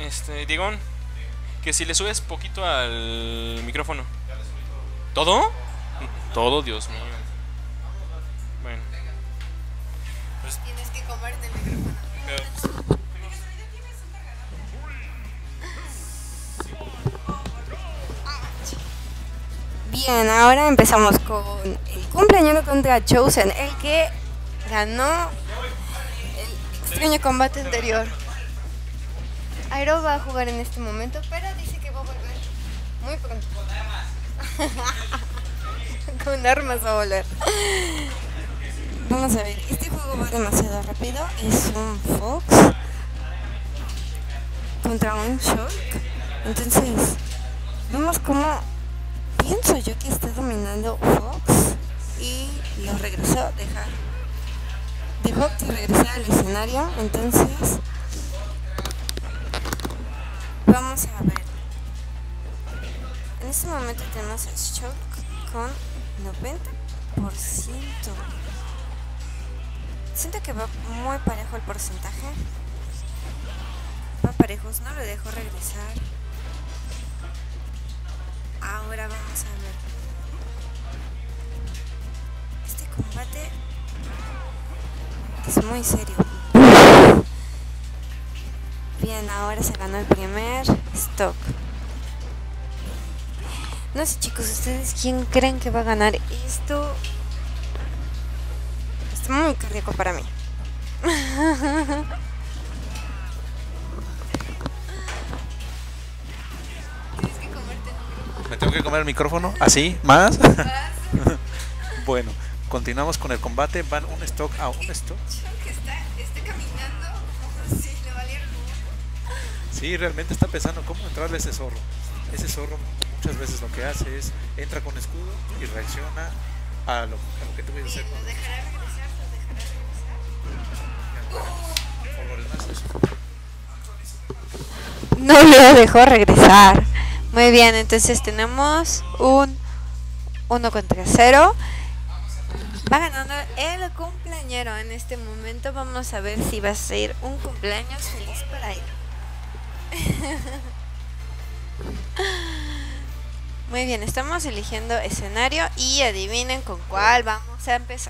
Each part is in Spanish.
Diegón, que si le subes poquito al micrófono. ¿Todo? Todo, Dios mío. Bueno. Pues tienes que comerte el micrófono. Bien, ahora empezamos con el cumpleañero contra Chosen, el que ganó el extraño combate anterior. Aero va a jugar en este momento, pero dice que va a volver muy pronto. Con armas va a volver. Vamos a ver, este juego va demasiado rápido. Es un Fox contra un Shulk. Entonces, vemos cómo pienso yo que está dominando Fox y lo regresó, dejó que regresara al escenario. Entonces, vamos a ver. En este momento tenemos a Shulk con 90%. Siento que va muy parejo el porcentaje. Va parejos, no lo dejo regresar. Ahora vamos a ver. Este combate es muy serio. Bien, ahora se ganó el primer stock. No sé, chicos, ¿ustedes quién creen que va a ganar esto? Está muy cardíaco para mí. Tienes que comerte el micrófono. ¿Me tengo que comer el micrófono? ¿Así? ¿Más? Bueno, continuamos con el combate. Van un stock a un stock. Que está caminando como si le valiera el mundo. Sí, realmente está pensando cómo entrarle a ese zorro. Ese zorro muchas veces lo que hace es entra con escudo y reacciona a lo que tú vienes a hacer. ¿Lo dejará regresar? ¿Lo dejará regresar? No lo dejó regresar. Muy bien, entonces tenemos un 1 contra 0. Va ganando el cumpleañero en este momento. Vamos a ver si va a ser un cumpleaños feliz para él. Muy bien, estamos eligiendo escenario y adivinen con cuál vamos a empezar.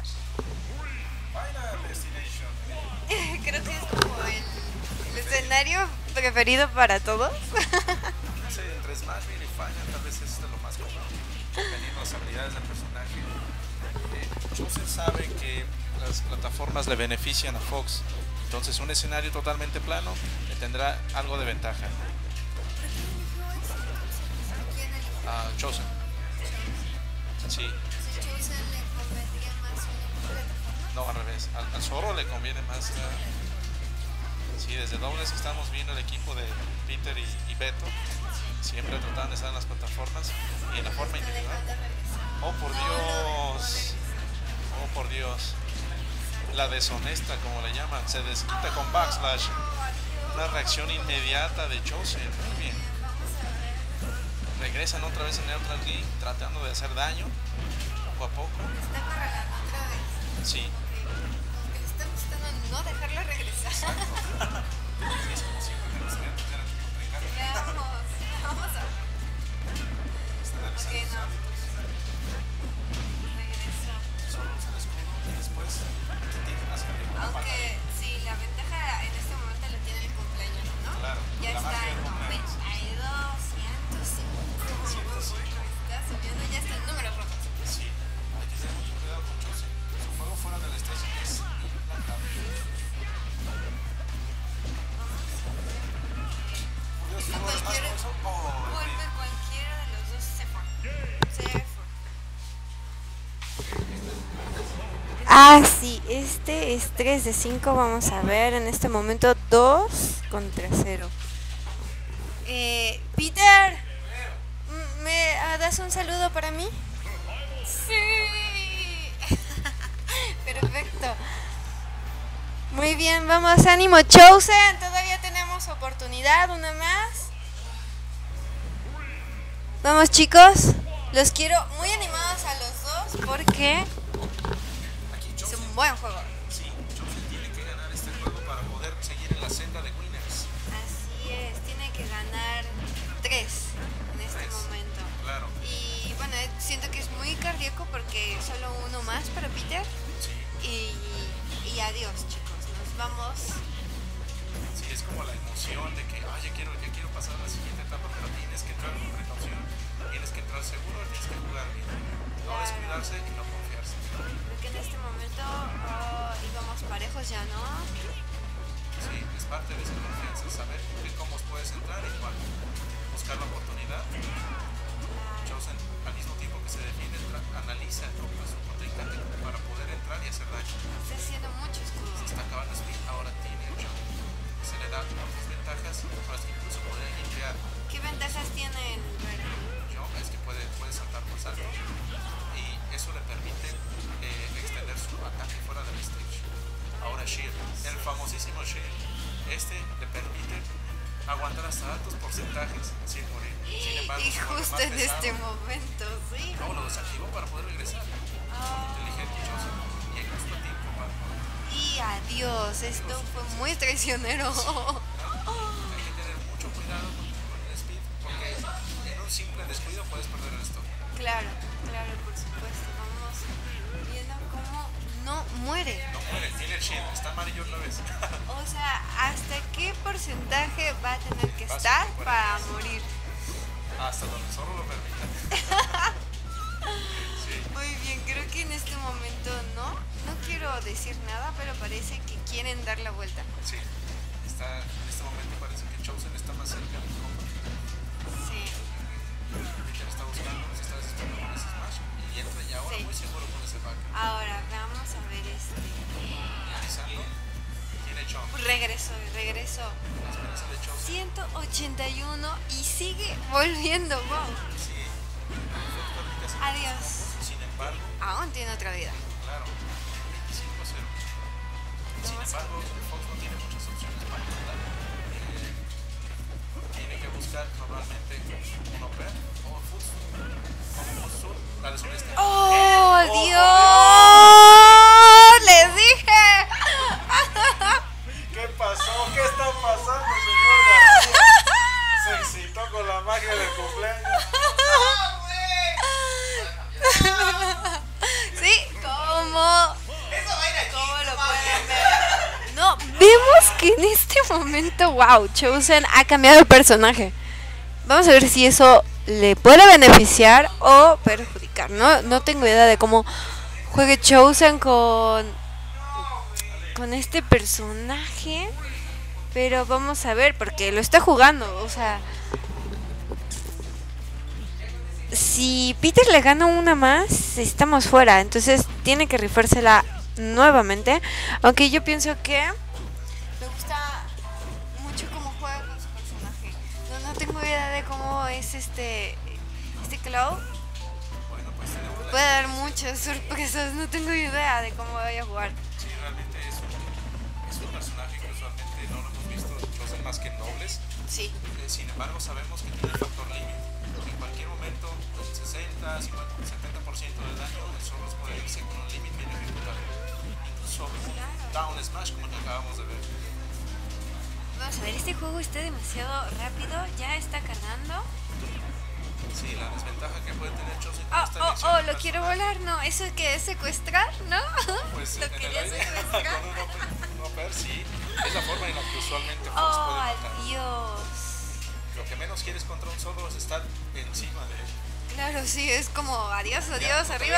Creo que es como el escenario preferido para todos. No sé, entre Smash y Final tal vez es de lo más común, dependiendo de las habilidades del personaje. Chosen sabe que las plataformas le benefician a Fox, entonces un escenario totalmente plano le tendrá algo de ventaja. Chosen. Sí. No, al revés. Al zorro le conviene más. Sí, desde dobles estamos viendo el equipo de Peter y Beto. Siempre tratando de estar en las plataformas y en la forma individual. Oh, por Dios. Oh, por Dios. La deshonesta, como le llaman, se desquita con backslash. Una reacción inmediata de Chosen. Muy bien. Regresan otra vez en Neutral Ring, tratando de hacer daño poco a poco. Sí. Porque le está gustando no dejarlo regresar. Es como siempre que nos quedan Vamos a ver. Ok, no. Regresó. Solo usa el escudo y después tiene hacia arriba. Aunque sí, la ventaja en este momento la tiene el cumpleaños, ¿no? Claro, Ya la está magia en del cumpleaños. 92, 105. Está subiendo, ya está en números rojos. Sí, hay que tener mucho cuidado con Chosen. Su juego fuera del stage es implantable. Por Dios, ¿cómo es más eso? Vuelve cualquiera de los dos se fue. Ah, sí, este es 3 de 5. Vamos a ver, en este momento 2 contra 0. Peter, ¿me das un saludo para mí? Sí. Perfecto. Muy bien, vamos, ánimo, Chosen. Todavía tenemos oportunidad, una más. Vamos, chicos. Los quiero muy animados a los dos porque es un buen juego. Sí, Chosen tiene que ganar este juego para poder seguir en la senda de winners. Así es, tiene parte de esa confianza, saber qué combos puedes entrar y cuándo. Buscar la oportunidad. Chosen, al mismo tiempo que se defiende, analiza a su contrincante para poder entrar y hacer daño. Está haciendo mucho escudo. Se está acabando speed, ahora tiene el jump. Se le da otras ventajas, más que incluso poder limpiar. ¿Qué ventajas tiene el verde? Jump es que puede saltar más alto y eso le permite extender su ataque fuera del stage. Ahora Shield, el famosísimo Shield, le permite aguantar hasta altos porcentajes sin morir. Sin embargo, Y justo en este momento, sí. no, lo desactivó para poder regresar. Inteligente y Chosen. Y hay justo a tiempo para morir. Y adiós, esto fue muy traicionero. Hay que tener mucho cuidado con el speed, porque en un simple descuido puedes perder el stock. Claro, claro, por supuesto. Vamos viendo cómo no muere. No muere, tiene el shield, está amarillo otra vez. O sea, ¿hasta qué porcentaje va a tener que estar para morir? Hasta donde solo lo permita. Sí. Muy bien, creo que en este momento no quiero decir nada, pero parece que quieren dar la vuelta. Sí, en este momento parece que Chosen está más cerca del combo. Sí. Peter está buscando, se está desesperando con ese smash y entra ya ahora Sí. muy seguro con ese back. Ahora vamos a ver Analizando, tiene jump. Regresó. La esperanza de Chosen. 181 y sigue volviendo. Wow. Sí. Permite hacer Adiós. combos, sin embargo, Aún tiene otra vida. claro, 25-0. Sin embargo, Fox no tiene muchas opciones para matar. Tiene que buscar normalmente un OP o un full la deshonesta. ¡Oh, Dios! ¡Les dije! ¿Qué pasó? ¿Qué está pasando, señor García? Se excitó con la magia del cumpleaños. Sí, ¿cómo lo pueden ver? No, vemos que en este momento, wow, Chosen ha cambiado de personaje. Vamos a ver si eso le puede beneficiar o perjudicar. No tengo idea de cómo juegue Chosen con este personaje, pero vamos a ver porque lo está jugando, o sea, si Peter le gana una más, estamos fuera, entonces tiene que rifársela nuevamente, aunque yo pienso que me gusta mucho cómo juega con su personaje. No tengo idea de cómo es este Cloud. Bueno, pues tenemos la Puede dar muchas sorpresas, no tengo idea de cómo vaya a jugar. Sí, realmente es un personaje que usualmente no lo hemos visto Chosen más que nobles. Sí. Sin embargo, sabemos que tiene factor límite. En cualquier momento, el 60, 50, 70% del daño el solo puede irse con un límite bien ejecutable. Incluso un down smash como el que acabamos de ver. Vamos a ver, este juego está demasiado rápido, ya está cargando. Sí, la desventaja que puede tener Chosen con esta elección Oh, del lo quiero personaje, volar, no, eso que es secuestrar, ¿no? Pues Lo en el quería aire, secuestrar. con un upper, sí. Es la forma en la que usualmente Fox Oh, puede matar. Dios. Lo que menos quieres contra un solo es estar encima de él. Claro, sí, es como adiós, Ya, arriba.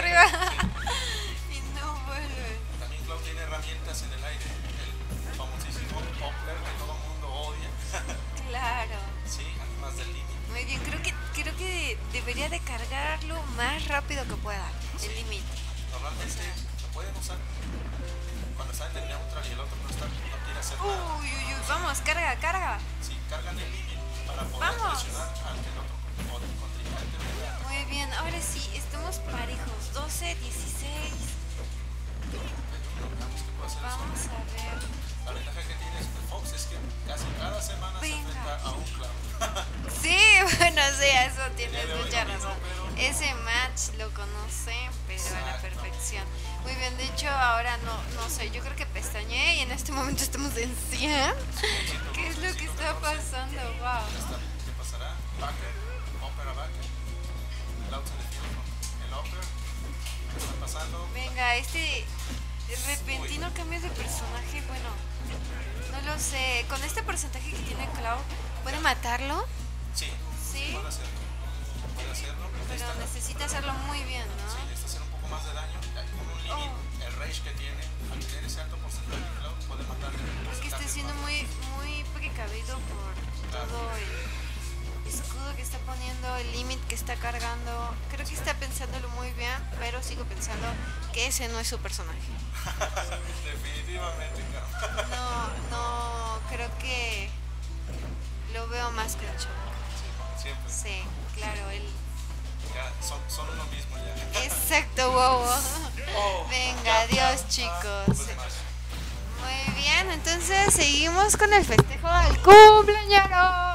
Y no vuelve. También Cloud tiene herramientas en el aire. El famosísimo Oppler que todo el mundo odia. Claro. Sí, además del límite. Muy bien, creo que debería de cargarlo más rápido que pueda, el límite. Normalmente lo pueden usar cuando está en el neutral y el otro no quiere hacer nada. Uy, vamos, carga. Sí, cargan el límite para poder Vamos. presionar al que el otro contrincante venga. Muy bien, ahora sí, estamos parejos, 12, 16. Veamos qué puede hacer el Vamos solo. a ver. La ventaja que tiene este Fox es que casi cada semana se Venga. enfrenta a un Cloud. Sí, bueno, sí, eso tienes Ya le mucha doy razón. pero- Ese match lo conoce, pero a la Exacto. perfección. Muy bien, de hecho ahora no sé, yo creo que pestañeé y en este momento estamos en 100. ¿Qué es lo que está pasando? Wow. Ya está. ¿Qué pasará? Backer, Opera Backer. Cloud se defiende con el Upper. ¿Qué está pasando? Venga, este repentino cambio de personaje, bueno, no lo sé. Con este porcentaje que tiene Cloud, ¿puede matarlo? Sí, Sí, puede hacerlo. Puede hacerlo. pero necesita hacerlo muy bien, Sí, ¿no? necesita hacer un poco más de daño. Con un límite, el rage que tiene, al tener ese alto porcentaje de Cloud, puede matarle. Porque está siendo muy agradecido por todo el escudo que está poniendo, el límite que está cargando. Creo que está pensándolo muy bien, pero sigo pensando que ese no es su personaje. Definitivamente, No, creo que lo veo más que Chuck. siempre. Sí, claro, él. Ya, son uno mismo ya. Exacto, wow. Oh, Venga, ya, adiós, ya, chicos. pues más. Muy bien, entonces seguimos con el festejo del cumpleañero.